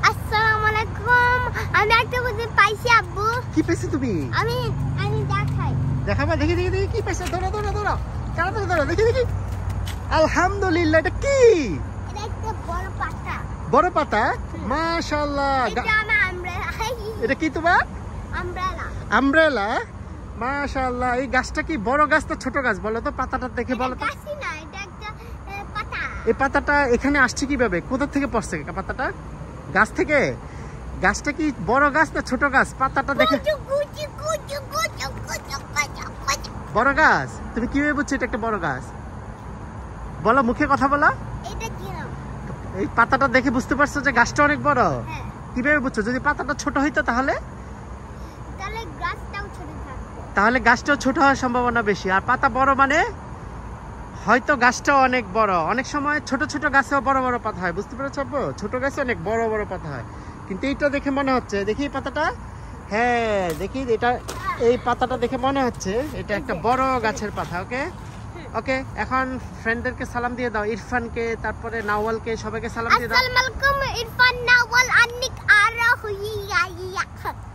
আসসালামু আলাইকুম। আমি একটা বুঝে পাইছি আব্বু। কি পেয়েছো তুমি? আমি দেখাই। দেখাবা, দেখি কি পেয়েছো? ধরো তাড়াতাড়ি ধরো, দেখি। আলহামদুলিল্লাহ, এটা কি? এটা একটা বড় পাতা। বড় পাতা? মাশাআল্লাহ। এটা আমার আমব্রেলা। এটা কি তোমার? আমব্রেলা। মাশাআল্লাহ। এই গাছটা কি বড় গাছ না ছোট গাছ বলো তো? পাতাটা দেখে বলো তো। গাছই না, এটা একটা পাতা। এই পাতাটা এখানে আসছে কিভাবে? কোথা থেকে পড়ছে পাতাটা? গাছ থেকে? গাছটা কি বড় গাছ না ছোট গাছ? পাতাটা দেখে বড় গাছ। তুমি কিভাবে বুঝছো এটা একটা বড় গাছ? বলো, মুখে কথা বলো। এটা কি নাম? এই পাতাটা দেখে বুঝতে পারছো যে গাছটা অনেক বড়? হ্যাঁ। কিভাবে বুঝছো? যদি পাতাটা ছোট হইতো তাহলে গাছটাও ছোট থাকতো। তাহলে গাছটাও ছোট হওয়ার সম্ভাবনা বেশি। আর পাতা বড় মানে হয়তো গাছটাও অনেক বড়। অনেক সময় ছোট গাছেও বড় পাতা হয়, বুঝতে পেরেছো? ছোট গাছে অনেক বড় পাতা হয়, কিন্তু এইটা দেখে মনে হচ্ছে, দেখি এই পাতাটা, হ্যাঁ দেখি এটা, এই পাতাটা দেখে মনে হচ্ছে এটা একটা বড় গাছের পাতা। ওকে, এখন ফ্রেন্ডদেরকে সালাম দিয়ে দাও। ইরফানকে, তারপরে নাওয়ালকে, সবাইকে সালাম দিয়ে দাও। আসসালামু আলাইকুম ইরফান, নাওয়াল, আন্নিক, আর হুইয়া।